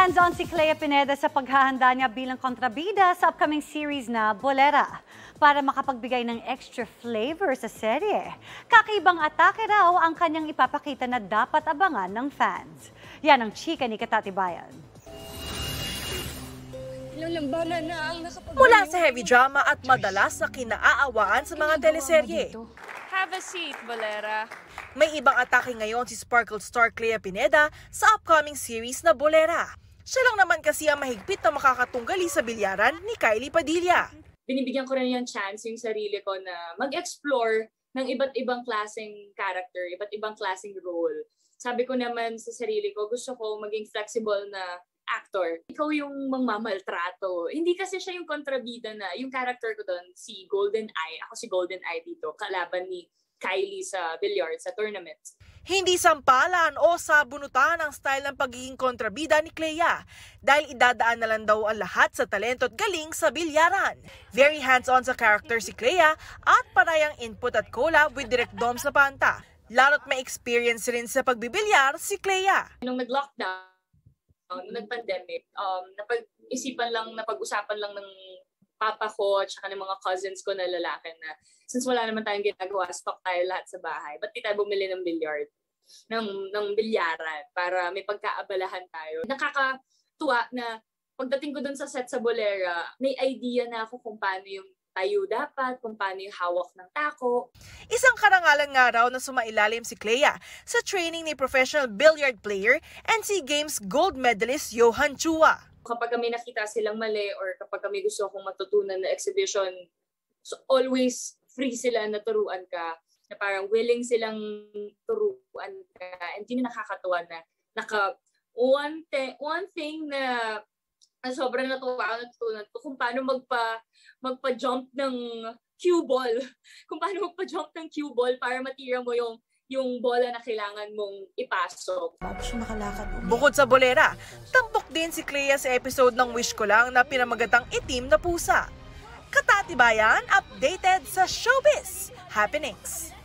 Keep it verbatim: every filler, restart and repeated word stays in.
Hands-on si Clea Pineda sa paghahanda niya bilang kontrabida sa upcoming series na Bolera para makapagbigay ng extra flavor sa serye. Kakaibang atake raw ang kanyang ipapakita na dapat abangan ng fans. Yan ang chika ni Katatibayan. Mula sa heavy drama at madalas na kinaaawaan sa mga teleserye. Have a seat, Bolera. May ibang atake ngayon si Sparkle star Clea Pineda sa upcoming series na Bolera. Siya lang naman kasi ang mahigpit na makakatunggali sa bilyaran ni Kylie Padilla. Binibigyan ko rin yung chance yung sarili ko na mag-explore ng iba't ibang klaseng character, iba't ibang klaseng role. Sabi ko naman sa sarili ko, gusto ko maging flexible na actor. Ikaw yung mangmamaltrato. Hindi kasi siya yung kontrabida na, yung character ko doon, si Golden Eye. Ako si Golden Eye dito, kalaban ni Kylie sa billiard, sa tournament. Hindi sampalan o sabunutan ang style ng pagiging kontrabida ni Clea dahil idadaan na lang daw ang lahat sa talento at galing sa bilyaran. Very hands-on sa character si Clea at parayang input at collab with Direk Dom sa Panta. Lalo't may experience rin sa pagbibilyar si Clea. Nung nag-lockdown, nung nag-pandemic, um, napag-isipan lang, napag-usapan lang ng papa ko at saka ng mga cousins ko na lalaki na since wala naman tayong ginagawa, stock tayo lahat sa bahay. Ba't di tayo bumili ng billiard, ng, ng bilyaran para may pagkaabalahan tayo. Nakakatuwa na pagdating ko dun sa set sa Bolera, may idea na ako kung paano yung tayo dapat, kung paano yung hawak ng tako. Isang karangalan nga raw na sumailalim si Clea sa training ni professional billiard player and SEA Games gold medalist Johan Chua. Kapag kami nakita silang mali or kapag kami gusto akong matutunan na exhibition, so always free sila na turuan ka, na parang willing silang turuan ka. And yun na nakakatuwa na naka, one, te, one thing na, na sobrang natuwa ako natutunan ko kung paano magpa, magpa-jump ng cue ball. Kung paano magpa-jump ng cue ball para matira mo yung yung bola na kailangan mong ipasok. Bukod sa Bolera, tampok din si Clea sa episode ng Wish Ko Lang na pinamagatang Itim na Pusa. Katatibayan, updated sa showbiz happenings.